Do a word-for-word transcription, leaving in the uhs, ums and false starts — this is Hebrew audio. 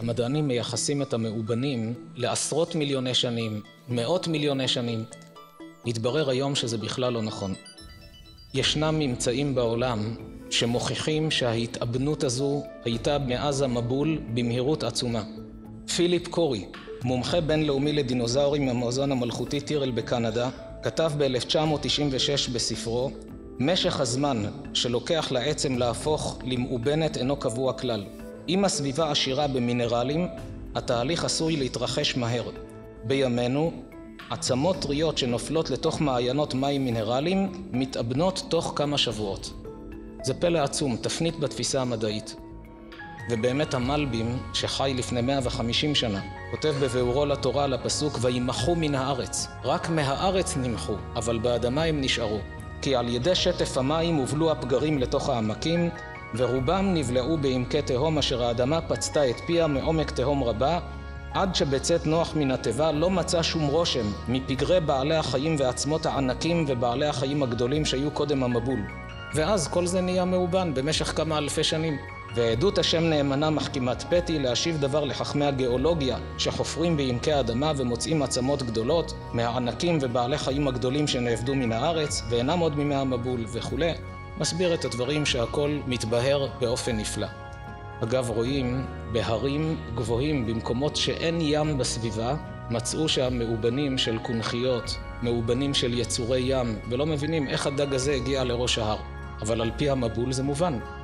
המדענים מייחסים את המאובנים לעשרות מיליוני שנים, מאות מיליוני שנים. התברר היום שזה בכלל לא נכון. ישנם ממצאים בעולם שמוכיחים שההתאבנות הזו הייתה מאז המבול במהירות עצומה. פיליפ קורי, מומחה בינלאומי לדינוזאורים מהמוזיאון המלכותי טירל בקנדה, כתב ב-אלף תשע מאות תשעים ושש בספרו, משך הזמן שלוקח לעצם להפוך למאובנת אינו קבוע כלל. אם הסביבה עשירה במינרלים, התהליך עשוי להתרחש מהר. בימינו, עצמות טריות שנופלות לתוך מעיינות מים מינרליים מתאבנות תוך כמה שבועות. זה פלא עצום, תפנית בתפיסה המדעית. ובאמת המלבים, שחי לפני מאה וחמישים שנה, כותב בביאורו לתורה על הפסוק, וימחו מן הארץ. רק מהארץ נמחו, אבל באדמה הם נשארו. כי על ידי שטף המים הובלו הפגרים לתוך העמקים, ורובם נבלעו בעמקי תהום אשר האדמה פצתה את פיה מעומק תהום רבה, עד שבצאת נוח מן התיבה לא מצא שום רושם מפגרי בעלי החיים ועצמות הענקים ובעלי החיים הגדולים שהיו קודם המבול. ואז כל זה נהיה מאובן במשך כמה אלפי שנים. ועדות השם נאמנה מחכימת פתי להשיב דבר לחכמי הגיאולוגיה שחופרים בעמקי האדמה ומוצאים עצמות גדולות מהענקים ובעלי חיים הגדולים שנאבדו מן הארץ ואינם עוד מימי המבול וכו'. מסביר את הדברים שהכל מתבהר באופן נפלא. אגב, רואים בהרים גבוהים במקומות שאין ים בסביבה, מצאו שם מאובנים של קונכיות, מאובנים של יצורי ים, ולא מבינים איך הדג הזה הגיע לראש ההר. אבל על פי המבול זה מובן.